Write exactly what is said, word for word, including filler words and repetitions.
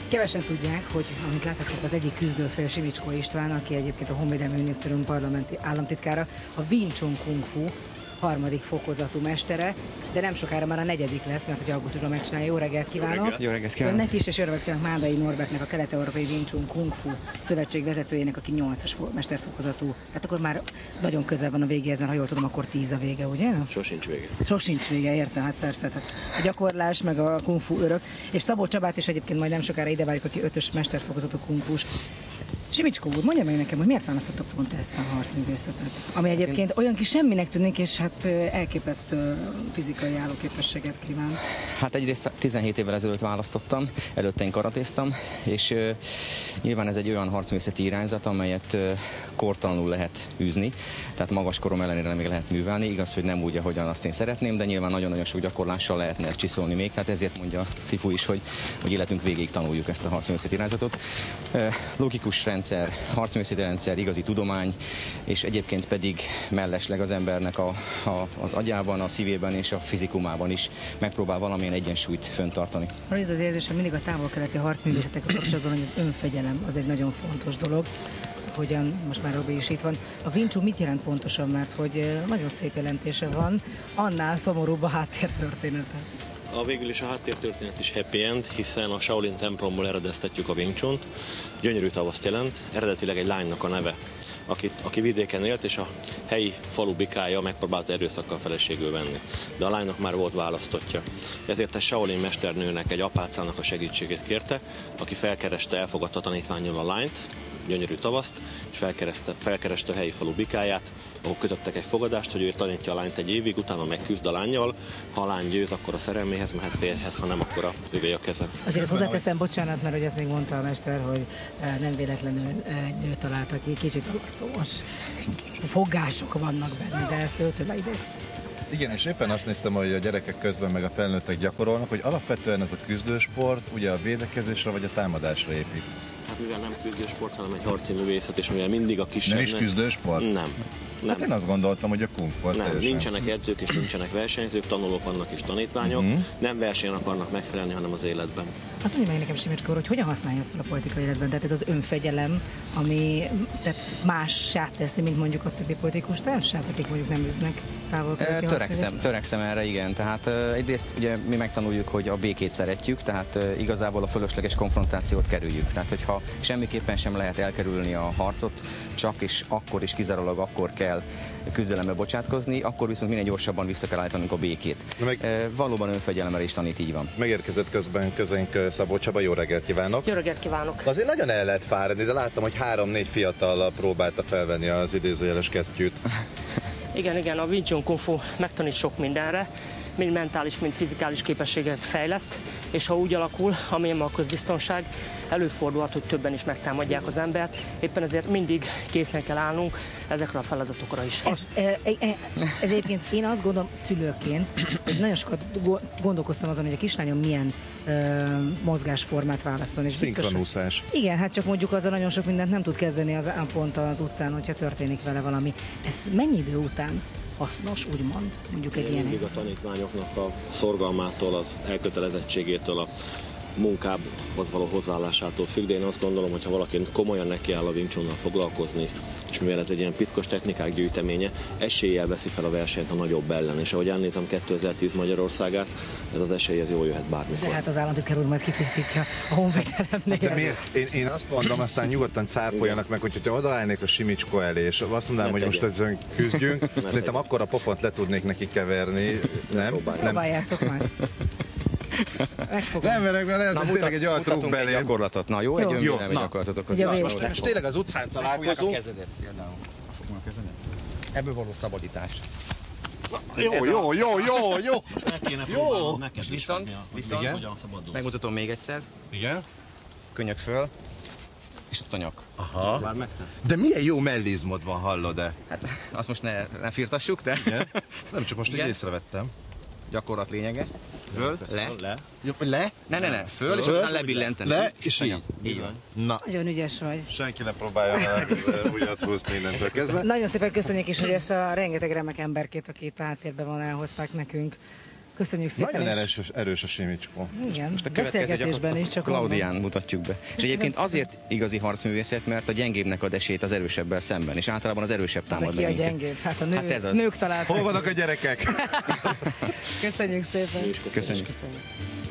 Kevesen tudják, hogy amit láthatok, az egyik küzdőfél Simicskó István, aki egyébként a Honvédelmi Minisztérium parlamenti államtitkára, a Wing Chun Kung Fu harmadik fokozatú mestere, de nem sokára már a negyedik lesz, mert hogy augusztusban megcsinálja. Jó reggelt kívánok! Jó reggelt kívánok! Önnek is, és jó reggelt kívánok Mádai Norbertnek, a Kelet-Európai Wing Chun Kung Fu szövetség vezetőjének, aki nyolcas mesterfokozatú. Hát akkor már nagyon közel van a végéhez, mert ha jól tudom, akkor tíz a vége, ugye? Sosincs vége. Sosincs vége, értem, hát persze. Tehát a gyakorlás, meg a kung fu örök. És Szabó Csabát is egyébként majd nem sokára ide várjuk, aki ötös mesterfokozatú kung fus. Simicskó úr, mondja meg nekem, hogy miért választottak pont ezt a harcművészetet? Ami egyébként olyan kis semminek tűnik, és hát elképesztő fizikai állóképességet kíván. Hát egyrészt tizenhét évvel ezelőtt választottam, előtte én karatéztam, és uh, nyilván ez egy olyan harcművészeti irányzat, amelyet uh, kortalanul lehet űzni, tehát magas korom ellenére még lehet művelni, igaz, hogy nem úgy, ahogyan azt én szeretném, de nyilván nagyon-nagyon sok gyakorlással lehetne ezt csiszolni még, tehát ezért mondja azt Szifu is, hogy, hogy életünk végéig tanuljuk ezt a harcművészeti irányzatot. Uh, logikus rendszer, harcművészeti rendszer, igazi tudomány, és egyébként pedig mellesleg az embernek a, a, az agyában, a szívében és a fizikumában is megpróbál valamilyen egyensúlyt fenntartani. Az az érzésem mindig a távol-keleti harcművészetekkel kapcsolatban, hogy az önfegyelem az egy nagyon fontos dolog. Hogyan, most már Robi is itt van. A Wing Chun mit jelent pontosan, mert hogy nagyon szép jelentése van, annál szomorúbb a háttértörténete. A végül is a háttértörténet is happy end, hiszen a Shaolin templomból eredeztetjük a Wing Chun-t. Gyönyörű tavaszt jelent, eredetileg egy lánynak a neve, akit, aki vidéken élt, és a helyi falu bikája megpróbálta erőszakkal feleségül venni. De a lánynak már volt választottja. Ezért a Shaolin mesternőnek, egy apácának a segítségét kérte, aki felkereste, elfogadta tanítvánnyal a lányt, gyönyörű tavaszt, és felkereste, felkereste a helyi falu bikáját, ahol kötöttek egy fogadást, hogy ő tanítja a lányt egy évig, utána megküzd a lányjal, ha a lány győz, akkor a szerelméhez mehet, férjhez, ha nem, akkor a övé a keze. Azért hozzáteszem, bocsánat, mert hogy ezt még mondta a mester, hogy nem véletlenül egy nő találta ki, kicsit alattomos fogások vannak benne, de ezt őtől leidézte. Igen, és éppen azt néztem, hogy a gyerekek közben meg a felnőttek gyakorolnak, hogy alapvetően ez a küzdősport ugye a védekezésre vagy a támadásra épít. Hát mivel nem küzdősport, hanem egy harci művészet, és mivel mindig a kisebb... Nem is küzdősport? Nem. Nem. Hát én azt gondoltam, hogy a kung fu. Nem, teljesen. Nincsenek edzők és nincsenek versenyzők, tanulók vannak és tanítványok. Uh-huh. Nem versenyen akarnak megfelelni, hanem az életben. Azt mondja meg nekem, Simicskó úr, hogy hogyan használja ezt fel a politikai életben? Tehát ez az önfegyelem, ami tehát mássá teszi, mint mondjuk a többi politikus társát, akik mondjuk nem üznek távol. E, törekszem, törekszem erre, igen. Tehát e, egyrészt ugye mi megtanuljuk, hogy a békét szeretjük, tehát e, igazából a fölösleges konfrontációt kerüljük. Tehát hogyha semmiképpen sem lehet elkerülni a harcot, csak és akkor is kizárólag akkor kell küzdelembe bocsátkozni, akkor viszont minél gyorsabban vissza kell állítanunk a békét. Meg, e, valóban önfegyelemre is tanít, így van. Megérkezett közben közénk Szabó Csaba, jó reggelt kívánok! Jó reggelt kívánok! Azért nagyon el lehet fáradni, de láttam, hogy három-négy fiatallal próbálta felvenni az idézőjeles kesztyűt. Igen, igen, a Wing Chun Kung Fu megtanít sok mindenre, mind mentális, mind fizikális képességet fejleszt, és ha úgy alakul, amilyen a közbiztonság, előfordulhat, hogy többen is megtámadják az embert, éppen ezért mindig készen kell állnunk ezekre a feladatokra is. Ez, e, e, ez egyébként én azt gondolom szülőként, hogy nagyon sokat gondolkoztam azon, hogy a kislányom milyen e, mozgásformát válaszol. Szinkronúszás. Igen, hát csak mondjuk azzal nagyon sok mindent nem tud kezdeni az pont az utcán, hogyha történik vele valami. Ez mennyi idő után hasznos, úgymond, mondjuk egy ilyen mindig a tanítványoknak a szorgalmától, az elkötelezettségétől, a munkához való hozzáállásától függ, de én azt gondolom, hogy ha valaki komolyan nekiáll a Wing Chunnal foglalkozni, és mivel ez egy ilyen piszkos technikák gyűjteménye, eséllyel veszi fel a versenyt a nagyobb ellen, és ahogy elnézem kétezer-tíz Magyarországát, ez az esély ez jól jöhet bármikor. De hát az államtitkár úr majd kitisztítja a honvédelemnél. De miért? Én, én azt mondom, aztán nyugodtan cáfoljanak meg, hogyha odaállnék a Simicskó elé, és azt mondanám, hogy most ezen küzdjünk, szerintem akkor a pofont le tudnék neki keverni, nem? Próbáljátok már. Nem, mert lehet, hogy tényleg egy olyan trukk belé. Egy gyakorlatot. Na jó, egy önvédelmi gyakorlatot okozunk. Na, most, most tényleg az utcán találkozunk. A kezedet például. Fogom a kezedet. Ebből való szabadítás. Jó, jó, jó, jó, jó. Most meg kéne próbálnom neked is, viszont, viszont igen? Hogyan szabadulsz. Megmutatom még egyszer. Igen? Könnyök föl, és tanyak. Aha. De milyen jó mellizmod van, hallod-e? Hát azt most ne, ne firtassuk, de... Igen? Nem, csak most így észrevettem. Gyakorlat lényege. Föl, le. Le. Le? Ne, ne, ne, föl, és aztán lebillenteni. Le, és így. Így van. Na. Nagyon ügyes vagy. Senki ne próbálja meg újat húzni innentől kezdve. Nagyon szépen köszönjük is, hogy ezt a rengeteg remek emberkét, aki itt a háttérben van, elhozták nekünk. Köszönjük szépen. Nagyon és... erős, erős a Simicskó. Igen, Most a következő beszélgetésben is csak Klaudián mutatjuk be. És egyébként szépen. azért igazi harcművészet, mert a gyengébbnek ad esélyt az erősebbel szemben, és általában az erősebb támad Ki a meg minket. gyengébb? Hát a nő, Hát ez az. nők találták. Hol vannak a gyerekek? Köszönjük szépen. Köszönjük. Köszönjük.